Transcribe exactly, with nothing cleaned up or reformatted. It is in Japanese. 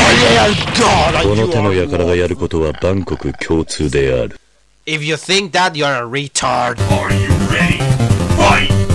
この手の輩がやることは万国共通である。 If you think that, you're a retard. Are you ready? Fight!